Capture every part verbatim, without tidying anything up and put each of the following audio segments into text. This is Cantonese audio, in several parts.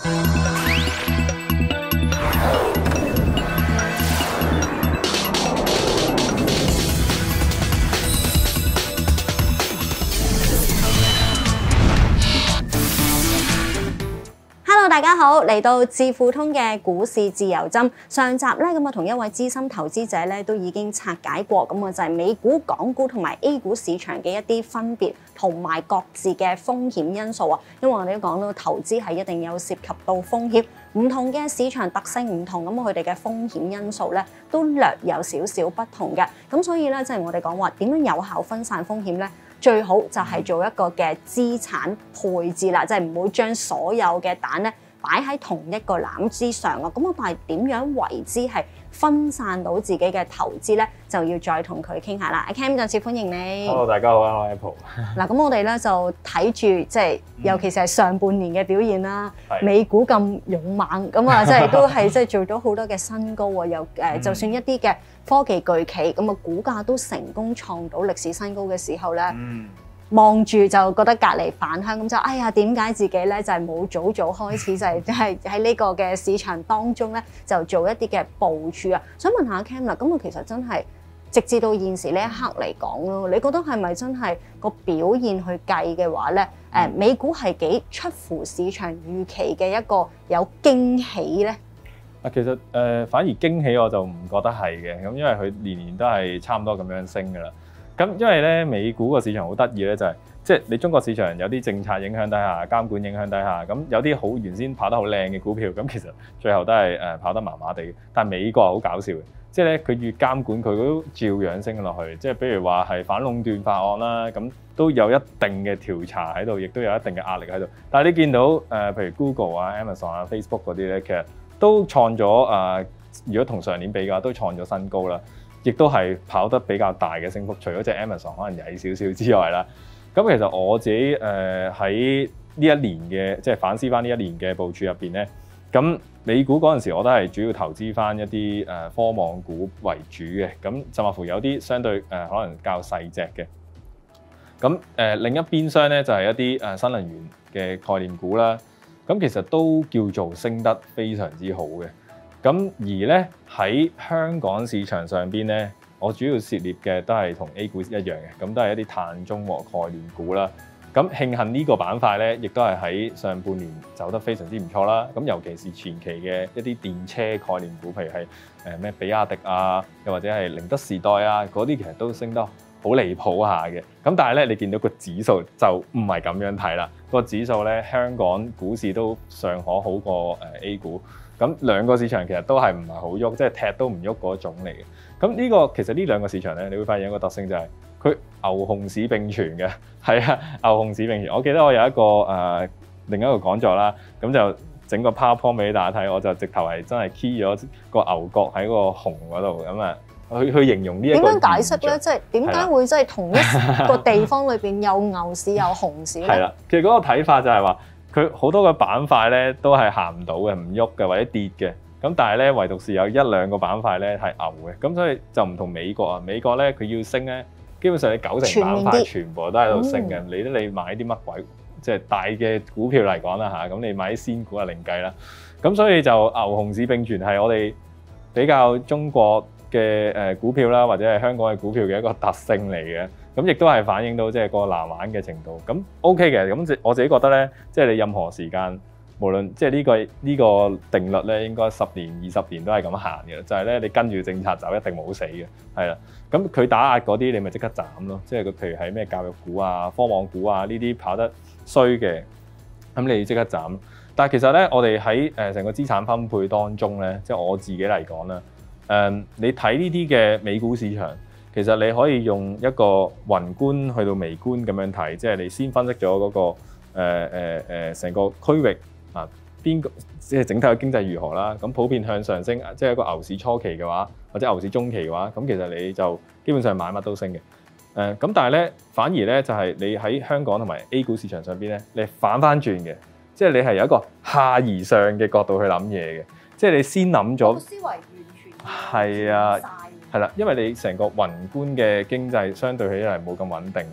大家好，嚟到智富通嘅股市自由針。上集咧咁啊，同一位資深投資者咧都已經拆解過，咁啊就係美股、港股同埋 A 股市場嘅一啲分別同埋各自嘅風險因素啊。因為我哋都講到投資係一定有涉及到風險，唔同嘅市場特性唔同，咁佢哋嘅風險因素咧都略有少少不同嘅。咁所以咧，即係我哋講話點樣有效分散風險咧？最好就係做一個嘅資產配置啦，即係唔好將所有嘅蛋咧擺喺同一個籃之上啊！咁我但係點樣為之係分散到自己嘅投資咧？就要再同佢傾下啦。阿 Cam 再次歡迎你。 Hello， 大家好啊，我係 Apple。 嗱，咁我哋咧就睇住即係，尤其是係上半年嘅表現啦。嗯、美股咁勇猛，咁啊，即係都係即係做咗好多嘅新高啊！又誒，嗯、就算一啲嘅科技巨企，咁啊股價都成功創到歷史新高嘅時候咧。嗯望住就覺得隔離飯香咁就，哎呀點解自己咧就係冇早早開始就係即係喺呢個嘅市場當中咧就做一啲嘅部署啊！想問下 Cam 啦，咁啊其實真係直至到現時呢一刻嚟講咯，你覺得係咪真係個表現去計嘅話咧？誒美股係幾出乎市場預期嘅一個有驚喜咧？ 啊，其實誒、呃、反而驚喜我就唔覺得係嘅，咁因為佢年年都係差唔多咁樣升噶啦。咁因為咧美股個市場好得意咧，就係即係你中國市場有啲政策影響底下、監管影響底下，咁有啲好原先跑得好靚嘅股票，咁其實最後都係誒跑得麻麻地。但係美國係好搞笑嘅，即係咧佢越監管佢都照樣升落去。即係比如話係反壟斷法案啦，咁都有一定嘅調查喺度，亦都有一定嘅壓力喺度。但係你見到誒、呃、譬如 Google 啊、Amazon 啊、Facebook 嗰啲咧，其實都創咗誒、呃，如果同上年比嘅話，都創咗新高啦。亦都係跑得比較大嘅升幅，除咗隻 Amazon 可能曳少少之外啦。咁其實我自己誒喺呢一年嘅即係反思翻呢一年嘅部署入邊咧，咁美股嗰陣時我都係主要投資翻一啲誒科網股為主嘅，咁甚至乎有啲相對誒、呃、可能較細隻嘅。咁誒、呃、另一邊廂咧就係、是、一啲誒新能源嘅概念股啦，咁其實都叫做升得非常之好嘅。咁而咧喺香港市場上邊咧，我主要涉獵嘅都係同 A 股一樣嘅，咁都係一啲碳中和概念股啦。咁慶幸呢個板塊咧，亦都係喺上半年走得非常之唔錯啦。咁尤其是前期嘅一啲電車概念股，譬如係誒咩比亞迪啊，又或者係寧德時代啊，嗰啲其實都升得好離譜下嘅。咁但係咧，你見到個指數就唔係咁樣睇啦。個指數咧，香港股市都尚可好過誒 A 股。咁兩個市場其實都係唔係好喐，即係踢都唔喐嗰種嚟嘅。咁呢個其實呢兩個市場咧，你會發現一個特性就係佢牛熊市並存嘅，係啊，牛熊市並存。我記得我有一個誒、呃、另一個講座啦，咁就整個 PowerPoint 俾大家睇，我就直頭係真係 key 咗個牛角喺個熊嗰度，咁啊去去形容呢一個點樣解釋咧？即係點解會即係同一個地方裏邊有牛市有熊市咧？係啦， 其實嗰個睇法就係話。佢好多個板塊咧都係行唔到嘅，唔喐嘅或者跌嘅。咁但係咧，唯獨是有一兩個板塊咧係牛嘅。咁所以就唔同美國啊。美國咧佢要升咧，基本上你九成板塊全部都喺度升嘅。你都你買啲乜鬼，即係大嘅股票嚟講啦嚇。咁你買啲仙股啊另計啦。咁所以就牛熊市並存係我哋比較中國嘅誒股票啦，或者係香港嘅股票嘅一個特性嚟嘅。咁亦都係反映到即係個難玩嘅程度。咁 OK 嘅，咁我自己覺得咧，即係你任何時間，無論即係呢個呢個定律咧，應該十年、二十年都係咁行嘅。就係咧，你跟住政策走，一定冇死嘅，係啦。咁佢打壓嗰啲，你咪即刻斬咯。即係佢譬如係咩教育股啊、科網股啊呢啲跑得衰嘅，咁你即刻斬。但係其實咧，我哋喺誒成個資產分配當中咧，即係我自己嚟講啦，誒你睇呢啲嘅美股市場。其實你可以用一個宏觀去到微觀咁樣睇，即係你先分析咗嗰個誒誒誒成個區域啊，邊個即係整體嘅經濟如何啦？咁普遍向上升，即係一個牛市初期嘅話，或者牛市中期嘅話，咁其實你就基本上買乜都升嘅。誒咁，但係咧反而咧就係你喺香港同埋 A 股市場上邊咧，你反翻轉嘅，即係你係有一個下而上嘅角度去諗嘢嘅，即係你先諗咗思維完全係啊。係啦，因為你成個宏觀嘅經濟相對起嚟冇咁穩定，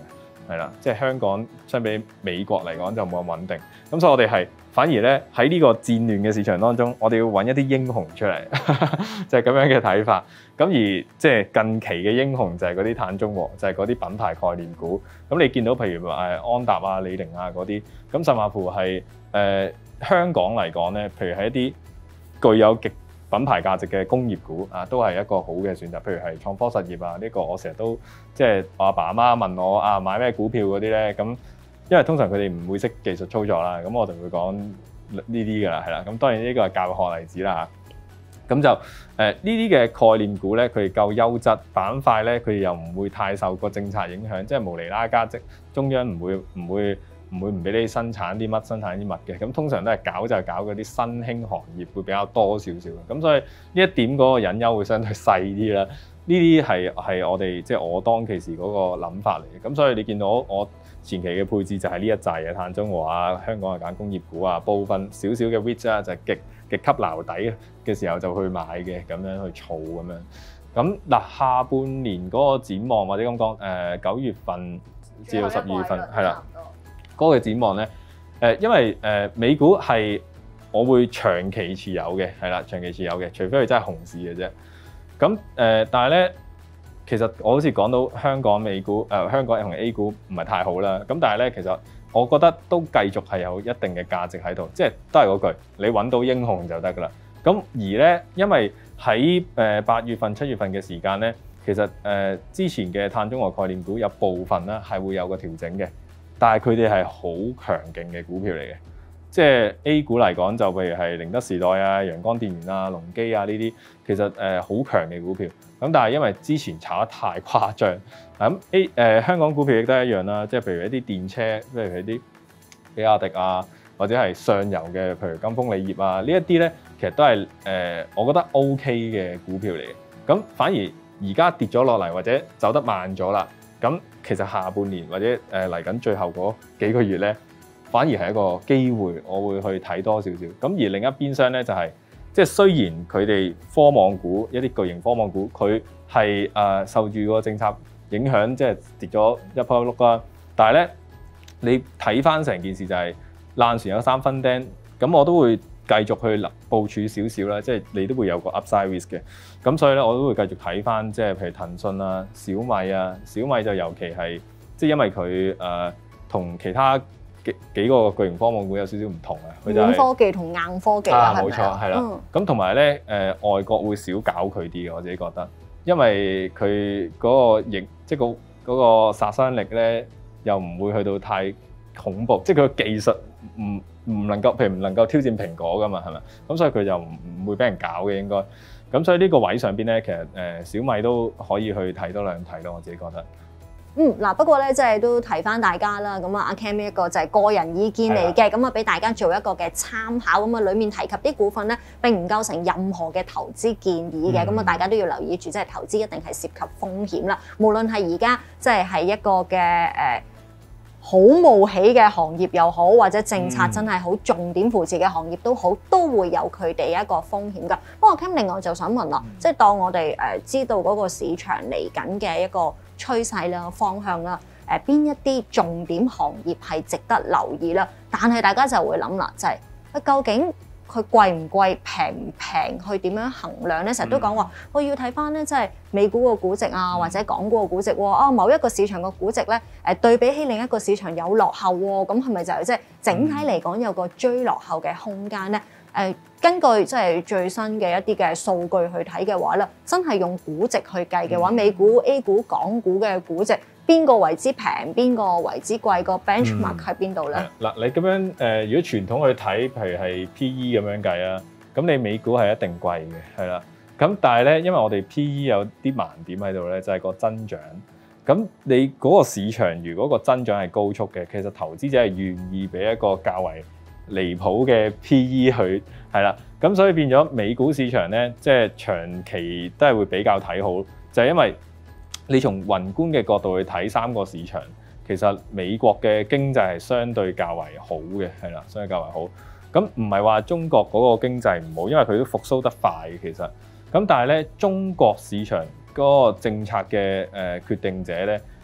係啦，即係香港相比美國嚟講就冇咁穩定。咁所以我哋係反而咧喺呢個戰亂嘅市場當中，我哋要揾一啲英雄出嚟，就係咁樣嘅睇法。咁而即係近期嘅英雄就係嗰啲碳中和，就係嗰啲品牌概念股。咁你見到譬如誒安踏啊、李寧啊嗰啲，咁甚至乎係誒、呃、香港嚟講咧，譬如係一啲具有極品牌價值嘅工業股啊，都係一個好嘅選擇。譬如係創科實業啊，呢、這個我成日都即係我阿爸阿媽問我啊買咩股票嗰啲咧，咁因為通常佢哋唔會識技術操作啦，咁我就會講呢啲㗎啦，係啦。咁當然呢個係教學例子啦嚇。咁就誒呢啲嘅概念股咧，佢哋夠優質，板塊咧佢哋又唔會太受個政策影響，即係無厘啦加即中央唔會唔會。唔會唔俾你生產啲乜，生產啲乜嘅，咁通常都係搞就係搞嗰啲新興行業會比較多少少嘅，咁所以呢一點嗰個隱憂會相對細啲啦。呢啲係係我哋即係我當其時嗰個諗法嚟嘅，咁所以你見到我前期嘅配置就係呢一紮嘅碳中和啊，香港係揀工業股啊，部分少少嘅 REIT 啊，就係極極級撈底嘅時候就去買嘅，咁樣去儲咁樣。咁嗱下半年嗰個展望或者咁講，誒九月份至到十二月份係啦。嗰個展望咧，誒，因為誒美股係我會長期持有嘅，係啦，長期持有嘅，除非佢真係熊市嘅啫。咁誒、呃，但係咧，其實我好似講到香港美股，誒、呃、香港同 A 股唔係太好啦。咁但係咧，其實我覺得都繼續係有一定嘅價值喺度，即係都係嗰句，你揾到英雄就得㗎啦。咁而咧，因為喺誒八月份、七月份嘅時間咧，其實誒、呃、之前嘅碳中和概念股有部分咧係會有個調整嘅。但係佢哋係好強勁嘅股票嚟嘅，即係 A 股嚟講就譬如係寧德時代啊、陽光電源啊、隆基啊呢啲，其實誒好強嘅股票。咁但係因為之前炒得太誇張，咁 A 誒、呃、香港股票亦都一樣啦，即係譬如一啲電車，譬如係啲比亞迪啊，或者係上游嘅，譬如金豐鋰業啊，呢一啲咧其實都係誒、呃、我覺得 OK 嘅股票嚟嘅。咁反而而家跌咗落嚟或者走得慢咗啦。咁其實下半年或者誒嚟緊最後嗰幾個月咧，反而係一個機會，我會去睇多少少。咁而另一邊廂咧就係、是，即係雖然佢哋科網股一啲巨型科網股，佢係誒受住個政策影響，即係跌咗一波一碌啦。但係咧，你睇翻成件事就係爛船有三分釘，咁我都會繼續去部署少少啦，即係你都會有個 upside risk 嘅，咁所以咧我都會繼續睇翻，即係譬如騰訊啊、小米啊，小米就尤其係即係因為佢誒同其他幾幾個巨型科網股有少少唔同啊，佢就係軟科技同硬科技啊， 冇錯係啦。咁同埋咧誒外國會少搞佢啲嘅，我自己覺得，因為佢嗰個型即係個嗰個殺傷力咧又唔會去到太恐怖，即係佢個技術唔。唔能夠，譬如唔能夠挑戰蘋果㗎嘛，係咪？咁所以佢就唔唔會俾人搞嘅應該。咁所以呢個位上邊咧，其實誒、呃、小米都可以去睇多兩睇咯，我自己覺得。 嗯，嗱不過咧，即係都提翻大家啦。咁啊，阿 Cam 呢一個就係個人意見嚟嘅，咁啊俾大家做一個嘅參考。咁啊，裡面提及啲股份咧並唔構成任何嘅投資建議嘅。咁啊、嗯，大家都要留意住，即係投資一定係涉及風險啦。無論係而家即係係一個嘅誒。呃好冒起嘅行業又好，或者政策真係好重點扶持嘅行業都好，都會有佢哋一個風險㗎。不過 Cam 另外就想問啦，嗯、即係當我哋誒知道嗰個市場嚟緊嘅一個趨勢啦、方向啦，誒邊一啲重點行業係值得留意啦？但係大家就會諗啦，就係、是、究竟佢貴唔貴、平唔平，去點樣衡量咧？成日都講話，我要睇翻咧，即係美股個估值啊，或者港股個估值喎。啊，某一個市場個估值咧，誒對比起另一個市場有落後喎，咁係咪就係即係整體嚟講有個追落後嘅空間咧？誒，根據即係最新嘅一啲嘅數據去睇嘅話咧，真係用估值去計嘅話，美股、A 股、港股嘅估值。邊個為之平，邊個為之貴？個 benchmark 喺邊度咧？ 嗱、嗯，你咁樣誒、呃，如果傳統去睇，譬如係 P E 咁樣計啊，咁你美股係一定貴嘅，係啦。咁但係咧，因為我哋 P E 有啲盲點喺度咧，就係、是、個增長。咁你嗰個市場如果個增長係高速嘅，其實投資者係願意俾一個較為離譜嘅 P E 去，係啦。咁所以變咗美股市場咧，即係長期都係會比較睇好，就係、是、因為。你從宏觀嘅角度去睇三個市場，其實美國嘅經濟係相對較為好嘅，係啦，相對較為好。咁唔係話中國嗰個經濟唔好，因為佢都復甦得快其實。咁但係咧，中國市場嗰個政策嘅誒決定者咧，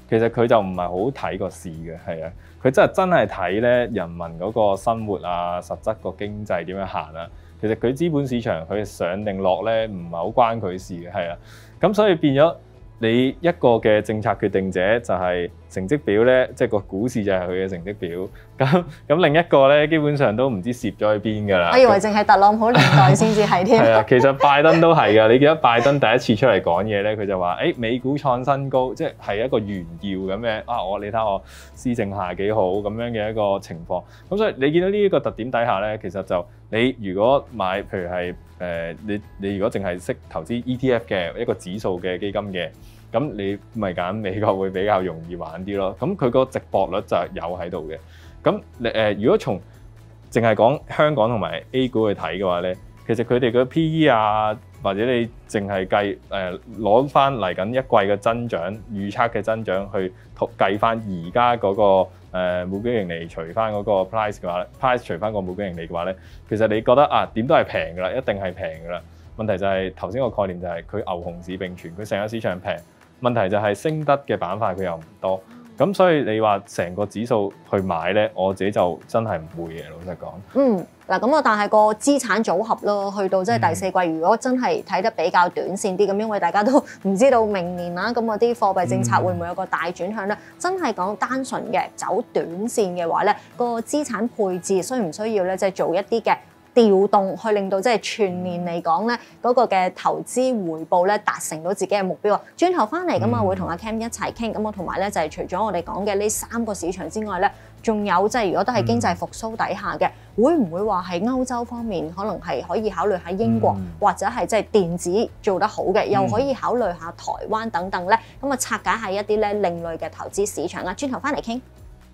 其實佢就唔係好睇個市嘅，係啊，佢真係真係睇咧人民嗰個生活啊，實質個經濟點樣行啊。其實佢資本市場佢上定落咧唔係好關佢事嘅，係啊，咁所以變咗。你一個嘅政策決定者就係成績表咧，即係個股市就係佢嘅成績表。咁咁另一個咧，基本上都唔知攝咗去邊㗎啦。 我以為淨係特朗普年代先至係添。 係啊，其實拜登都係㗎。你記得拜登第一次出嚟講嘢咧，佢就話：誒、欸、美股創新高，即係係一個炫耀咁嘅。啊，我你睇我施政下幾好咁樣嘅一個情況。咁所以你見到呢一個特點底下咧，其實就你如果買，譬如係。誒、呃，你你如果淨係識投資 E T F 嘅一個指數嘅基金嘅，咁你咪揀美國會比較容易玩啲咯。咁佢個值博率就有喺度嘅。咁你誒，如果從淨係講香港同埋 A 股去睇嘅話咧，其實佢哋嘅 P E 啊，或者你淨係計誒攞翻嚟緊一季嘅增長預測嘅增長去計翻而家嗰個。誒每股盈利除翻嗰個 price 嘅話咧 ，price 除翻個每股盈利嘅話咧，其實你覺得啊點都係平㗎啦，一定係平㗎啦。問題就係頭先個概念就係佢牛熊市並存，佢成個市場平。問題就係升得嘅板塊佢又唔多，咁所以你話成個指數去買咧，我自己就真係唔會嘅，老實講。嗯， 嗱咁啊，但係個資產組合咯，去到即係第四季，如果真係睇得比較短線啲咁，因為大家都唔知道明年啦，咁嗰啲貨幣政策會唔會有個大轉向咧？嗯、真係講單純嘅走短線嘅話咧，個資產配置需唔需要咧，即係做一啲嘅調動去令到即係全年嚟講咧嗰個嘅投資回報咧達成到自己嘅目標啊！轉頭翻嚟咁啊，會同阿 Cam 一齊傾咁啊，同埋咧就係除咗我哋講嘅呢三個市場之外咧，仲有即係如果都係經濟復甦底下嘅，會唔會話係歐洲方面可能係可以考慮喺英國、嗯、或者係即係電子做得好嘅，又可以考慮下台灣等等咧？咁啊，拆解下一啲咧另類嘅投資市場啊！轉頭翻嚟傾。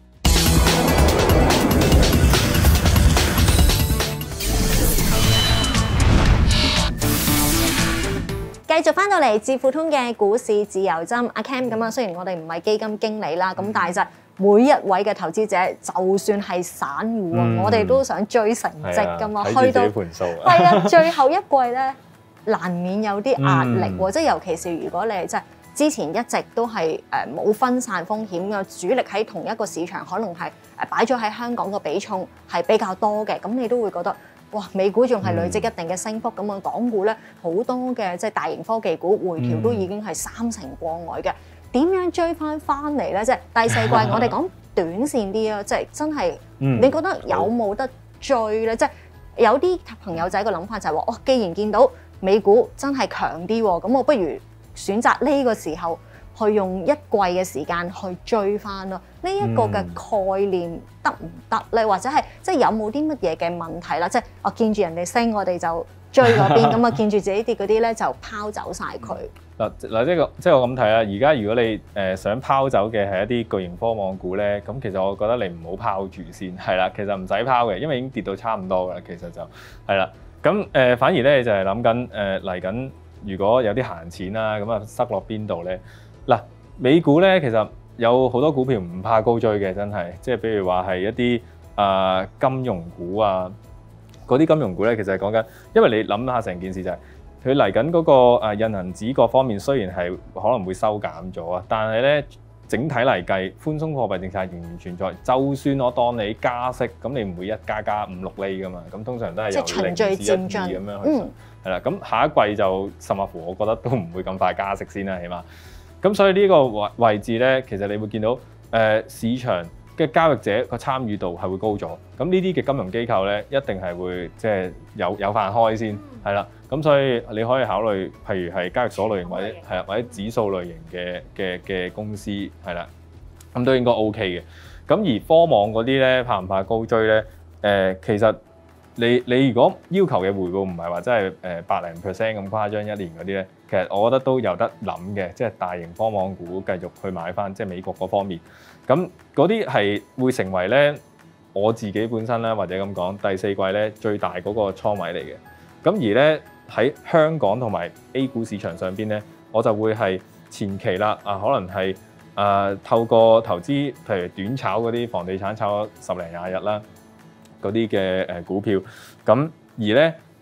繼續翻到嚟致富通嘅股市自由針，阿 Cam 咁啊，雖然我哋唔係基金經理啦，咁但係就每一位嘅投資者，就算係散戶啊，嗯、我哋都想追成績噶嘛，去到係啊，最後一季咧，難免有啲壓力喎，即係、嗯、尤其是如果你係即係之前一直都係誒冇分散風險嘅主力喺同一個市場，可能係誒擺咗喺香港個比重係比較多嘅，咁你都會覺得。哇！美股仲係累積一定嘅升幅咁啊，港股咧好多嘅即係大型科技股回調都已經係三成過外嘅。點樣追翻翻嚟咧？即係第四季我哋講短線啲啊，即係真係你覺得有冇得追咧？即係有啲朋友仔個諗法就係話：哦，既然見到美股真係強啲喎，咁我不如選擇呢個時候去用一季嘅時間去追翻咯。呢一個嘅概念得唔得咧？或者係即係有冇啲乜嘢嘅問題啦？即係我見住人哋升，我哋就追嗰邊，咁啊見住自己跌嗰啲咧就拋走晒佢。嗱嗱，即係即係我咁睇啦。而家如果你誒想拋走嘅係一啲巨型科網股咧，咁其實我覺得你唔好拋住先，係啦。其實唔使拋嘅，因為已經跌到差唔多噶啦。其實就係啦。咁誒、呃、反而咧就係諗緊誒嚟緊，如果有啲閒錢啦，咁啊塞落邊度咧？嗱，美股咧其實。有好多股票唔怕高追嘅，真係，即係譬如話係一啲啊、呃、金融股啊，嗰啲金融股咧，其實係講緊，因為你諗下成件事就係佢嚟緊嗰個誒印銀紙各方面雖然係可能會收減咗啊，但係咧整體嚟計，寬鬆貨幣政策仍然存在。就算我當你加息，咁你唔會一加加五六厘噶嘛，咁通常都係由零至一二咁樣去，係啦、嗯。咁下一季就甚或乎，我覺得都唔會咁快加息先啦，起碼。咁所以呢個位位置咧，其實你會見到誒、呃、市場嘅交易者個參與度係會高咗。咁呢啲嘅金融機構咧，一定係會即係有有飯開先，係啦。咁所以你可以考慮，譬如係交易所類型或者係啊或者指數類型嘅嘅嘅公司，係啦，咁都應該 OK 嘅。咁而科網嗰啲咧，怕唔怕高追咧？誒、呃，其實你你如果要求嘅回報唔係話真係誒百零 percent 咁誇張一年嗰啲咧。其實我覺得都有得諗嘅，即係大型科網股繼續去買翻，即係美國嗰方面。咁嗰啲係會成為咧我自己本身咧，或者咁講第四季咧最大嗰個倉位嚟嘅。咁而咧喺香港同埋 A 股市場上邊咧，我就會係前期啦，啊可能係啊、呃、透過投資，譬如短炒嗰啲房地產炒咗十零廿日啦，嗰啲嘅誒股票。咁而咧。誒、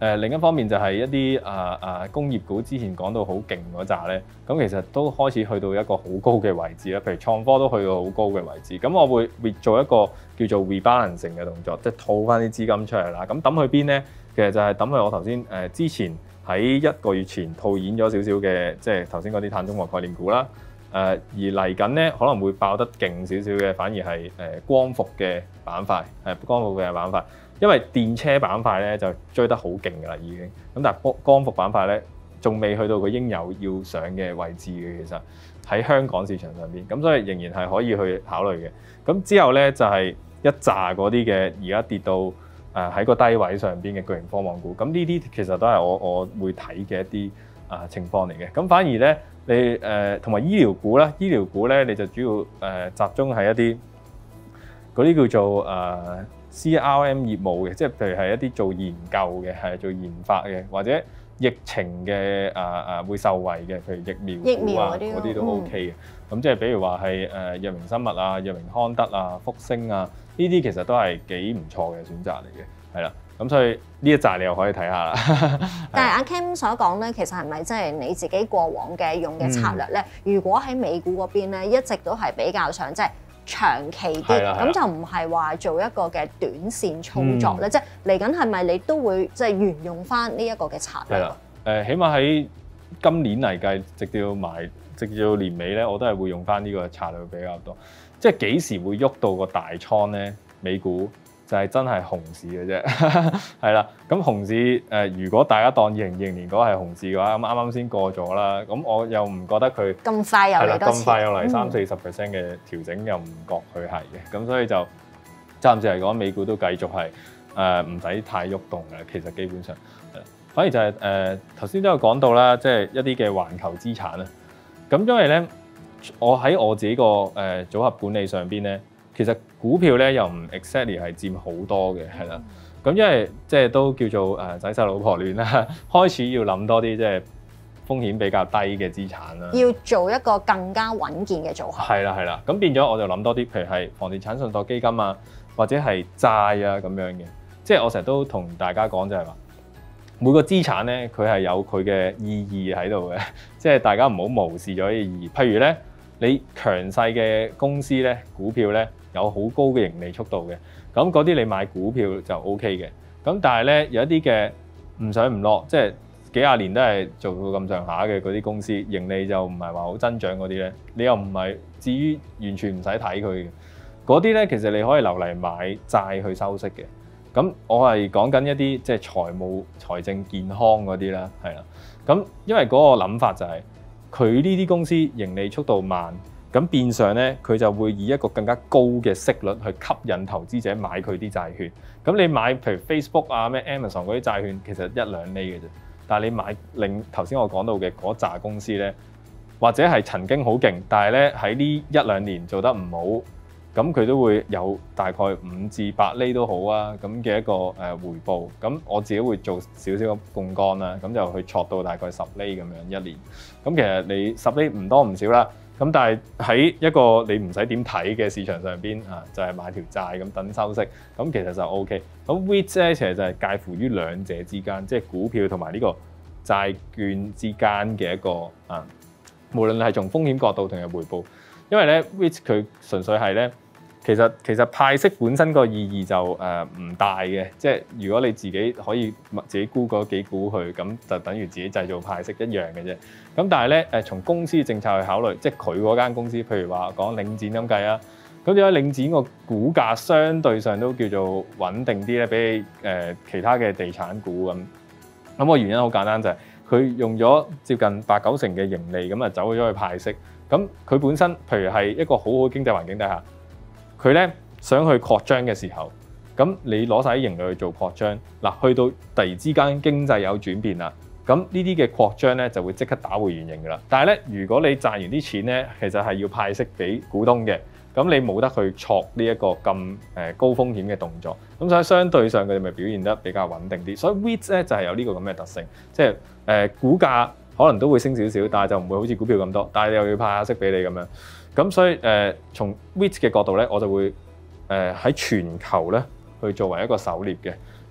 誒另一方面就係一啲啊啊工業股之前講到好勁嗰扎咧，咁其實都開始去到一個好高嘅位置啦。譬如創科都去到好高嘅位置，咁我會會做一個叫做 rebalancing 嘅動作，即係套翻啲資金出嚟啦。咁抌去邊咧？其實就係抌去我頭先誒之前喺一個月前套現咗少少嘅，即係頭先嗰啲碳中和概念股啦。誒、呃、而嚟緊咧可能會爆得勁少少嘅，反而係誒光伏嘅板塊，係光伏嘅板塊。因為電車板塊咧就追得好勁㗎啦，已經咁，但係光光伏板塊咧仲未去到佢應有要上嘅位置嘅，其實喺香港市場上邊，咁所以仍然係可以去考慮嘅。咁之後咧就係、是、一紮嗰啲嘅而家跌到誒喺、呃、個低位上邊嘅巨型科網股，咁呢啲其實都係我我會睇嘅一啲啊、呃、情況嚟嘅。咁反而咧你誒同埋醫療股啦，醫療股咧你就主要誒、呃、集中喺一啲嗰啲叫做誒。呃 C R M 業務嘅，即係譬如係一啲做研究嘅，係做研發嘅，或者疫情嘅啊啊會受惠嘅，譬如疫苗股啊嗰啲都 OK 嘅。咁、嗯、即係比如話係誒藥明生物啊、藥明康德啊、復星啊，呢啲其實都係幾唔錯嘅選擇嚟嘅，係啦。咁所以呢一紮你又可以睇下啦。 但係阿 Ken 所講咧，其實係咪即係你自己過往嘅用嘅策略咧？嗯、如果喺美股嗰邊咧，一直都係比較上即係。長期啲，咁就唔係話做一個嘅短線操作咧，嗯、即係嚟緊係咪你都會即係沿用翻呢一個嘅策略？係啦， 誒，起碼喺今年嚟計，直到埋直到年尾咧，我都係會用翻呢個策略比較多。即係幾時會喐到個大倉咧？美股就係真係熊市嘅啫，係啦。咁熊市誒、呃，如果大家當二零二零年嗰係熊市嘅話，咁啱啱先過咗啦。咁我又唔覺得佢咁快又嚟多次， 咁快又嚟三四十 percent 嘅調整，又唔覺佢係嘅。咁所以就暫時嚟講，美股都繼續係誒唔使太喐動嘅。其實基本上係啦，反而就係誒頭先都有講到啦，即係一啲嘅環球資產啦。咁因為咧，我喺我自己個誒、呃、組合管理上邊咧。其實股票咧又唔 exactly 係佔好多嘅，係啦。咁因為即係都叫做誒仔細老婆亂啦，開始要諗多啲即係風險比較低嘅資產啦。 要做一個更加穩健嘅組合。 係啦係啦，咁變咗我就諗多啲，譬如係房地產信託基金啊，或者係債啊咁樣嘅。即係我成日都同大家講就係話，每個資產咧佢係有佢嘅意義喺度嘅，即係大家唔好無視咗呢個意義。譬如咧，你強勢嘅公司咧，股票咧。有好高嘅盈利速度嘅，咁嗰啲你買股票就 O K 嘅。咁但係咧有一啲嘅唔上唔落，即係幾廿年都係做到咁上下嘅嗰啲公司，盈利就唔係話好增長嗰啲咧，你又唔係至於完全唔使睇佢嘅。嗰啲咧其實你可以留嚟買債去收息嘅。咁我係講緊一啲即係財務財政健康嗰啲啦，係啦。咁因為嗰個諗法就係佢呢啲公司盈利速度慢。咁變相咧，佢就會以一個更加高嘅息率去吸引投資者買佢啲債券。咁你買譬如 Facebook 啊、咩 Amazon 嗰啲債券，其實一兩厘嘅啫。但係你買另頭先我講到嘅嗰紮公司咧，或者係曾經好勁，但係咧喺呢一兩年做得唔好，咁佢都會有大概五至八厘都好啊，咁嘅一個誒回報。咁我自己會做少少嘅槓桿啦，咁就去戳到大概十厘咁樣一年。咁其實你十厘唔多唔少啦。咁但係喺一個你唔使點睇嘅市場上邊啊，就係、是、買條債咁等收息，咁其實就 O K。咁 REIT 咧其實就係介乎於兩者之間，即係股票同埋呢個債券之間嘅一個啊，無論係從風險角度同埋回報，因為咧 REIT 佢純粹係咧。其實其實派息本身個意義就誒唔、呃、大嘅，即係如果你自己可以自己沽嗰幾股去，咁就等於自己製造派息一樣嘅啫。咁但係咧誒，從公司政策去考慮，即係佢嗰間公司，譬如話講領展咁計啊，咁點解領展個股價相對上都叫做穩定啲咧？比起誒、呃、其他嘅地產股咁，咁個原因好簡單就係、是、佢用咗接近八九成嘅盈利，咁啊走咗去派息。咁佢本身譬如係一個好好嘅經濟環境底下。佢咧想去擴張嘅時候，咁你攞晒啲盈利去做擴張，嗱去到突然之間經濟有轉變啦，咁呢啲嘅擴張咧就會即刻打回原形噶啦。但係咧，如果你賺完啲錢咧，其實係要派息俾股東嘅，咁你冇得去戳呢一個咁誒高風險嘅動作，咁所以相對上佢哋咪表現得比較穩定啲。所以 REIT 咧就係有呢個咁嘅特性，即係誒股價可能都會升少少，但係就唔會好似股票咁多，但係你又要派下息俾你咁樣。咁所以誒、呃，從 REIT 嘅角度咧，我就會誒喺、呃、全球咧去作為一個狩獵嘅。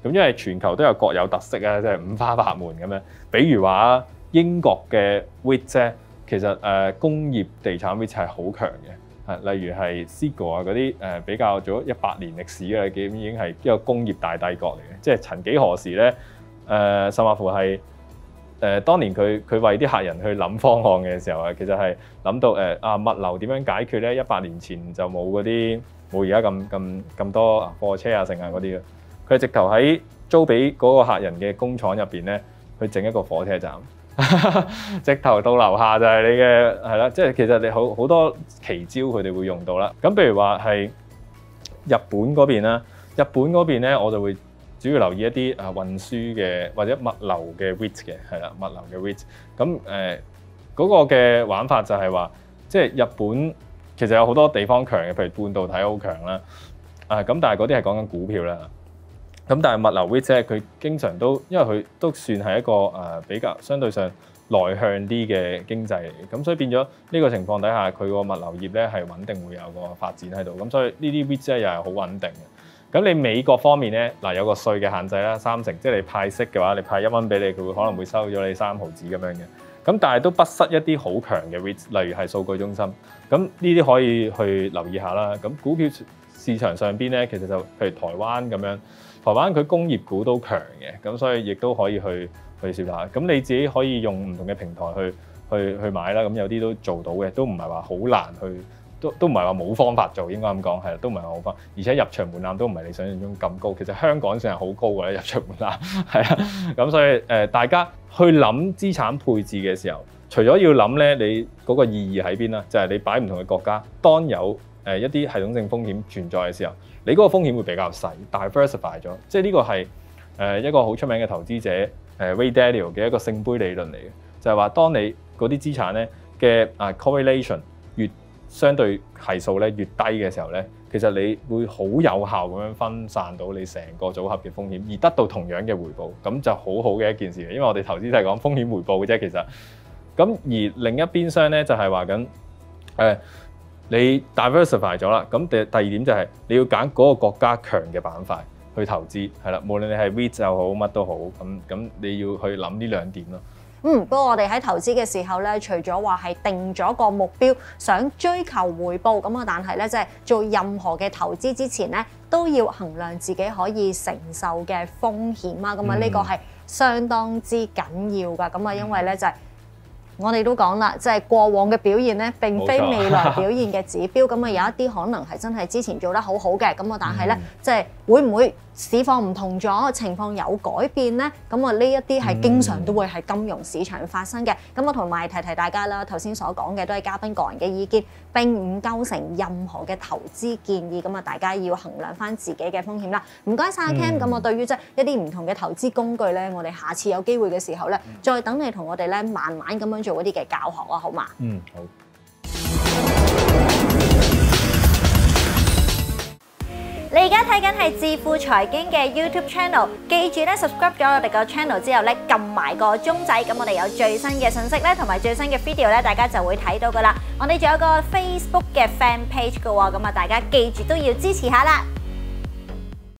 咁因為全球都有各有特色啊，即係五花八門咁樣。比如話英國嘅 R E I T 咧，其實誒、呃、工業地產 R E I T 係好強嘅，係例如係 Seagull 啊嗰啲誒比較早一百年歷史嘅，已經已經係一個工業大帝國嚟嘅。即係曾幾何時咧，誒、呃、甚至乎係誒、呃、當年佢佢為啲客人去諗方案嘅時候啊，其實係諗到誒、呃、啊物流點樣解決咧？一百年前就冇嗰啲冇而家咁咁咁多貨車啊、剩啊嗰啲嘅。佢直頭喺租俾嗰個客人嘅工廠入邊咧，去整一個火車站，直頭到樓下就係你嘅係啦。即係其實你好好多奇招佢哋會用到啦。咁譬如話係日本嗰邊啦，日本嗰邊咧我就會主要留意一啲啊運輸嘅或者物流嘅 R E I T 嘅係啦，物流嘅 R E I T。咁誒嗰個嘅玩法就係話，即係日本其實有好多地方強嘅，譬如半導體好強啦。啊咁，但係嗰啲係講緊股票啦。咁但係物流 R E I T 咧，佢經常都因為佢都算係一個誒、呃、比較相對上內向啲嘅經濟嚟嘅，咁所以變咗呢個情況底下，佢個物流業咧係穩定會有個發展喺度，咁所以呢啲 R E I T 咧又係好穩定嘅。咁你美國方面咧，嗱有個稅嘅限制啦，三成，即係你派息嘅話，你派一蚊俾你，佢會可能會收咗你三毫子咁樣嘅。咁但係都不失一啲好強嘅 R E I T，例如係數據中心，咁呢啲可以去留意下啦。咁股票市場上邊咧，其實就譬如台灣咁樣。台灣佢工業股都強嘅，咁所以亦都可以去去試下。咁你自己可以用唔同嘅平台去去去買啦。咁有啲都做到嘅，都唔係話好難去，都都唔係話冇方法做，應該咁講係啦，都唔係話好方法。而且入場門檻都唔係你想象中咁高。其實香港算係好高嘅咧，入場門檻係啊。咁所以誒、呃，大家去諗資產配置嘅時候，除咗要諗咧，你嗰個意義喺邊啦？就係、是、你擺唔同嘅國家，當有誒一啲系統性風險存在嘅時候，你嗰個風險會比較細 ，diversify 咗，即係呢個係誒一個好出名嘅投資者誒 Ray Dalio 嘅一個聖杯理論嚟嘅，就係話當你嗰啲資產咧嘅啊 correlation 越相對係數咧越低嘅時候咧，其實你會好有效咁樣分散到你成個組合嘅風險，而得到同樣嘅回報，咁就好好嘅一件事嚟。因為我哋投資都係講風險回報嘅啫，其實咁而另一邊廂咧就係話緊誒。呃你 diversify 咗啦，咁第第二點就係你要揀嗰個國家強嘅板塊去投資，係啦，無論你係 R E I T 又好乜都好，咁咁你要去諗呢兩點咯。 嗯，不過我哋喺投資嘅時候咧，除咗話係定咗個目標，想追求回報咁啊，但係咧即係做任何嘅投資之前咧，都要衡量自己可以承受嘅風險啊，咁啊呢個係相當之緊要㗎，咁啊因為咧就係、是。我哋都講啦，即係過往嘅表現咧，並非未來表現嘅指標。咁啊，有一啲可能係真係之前做得好好嘅，咁啊，但係咧，即係會唔會市況唔同咗，情況有改變咧？咁啊，呢一啲係經常都會喺金融市場發生嘅。咁啊，同埋提提大家啦，頭先所講嘅都係嘉賓個人嘅意見，並唔構成任何嘅投資建議。咁啊，大家要衡量翻自己嘅風險啦。唔該晒阿 Cam。咁我對於即係一啲唔同嘅投資工具咧，我哋下次有機會嘅時候咧，再等你同我哋咧慢慢咁樣做一啲嘅教學啊，好嘛？ 嗯，好。 你而家睇緊係致富財經嘅 YouTube channel， 記住咧 subscribe 咗我哋個 channel 之後咧，撳埋個鐘仔，咁我哋有最新嘅信息咧，同埋最新嘅 video 咧，大家就會睇到噶啦。我哋仲有個 Facebook 嘅 fan page 噶喎，咁啊大家記住都要支持下啦。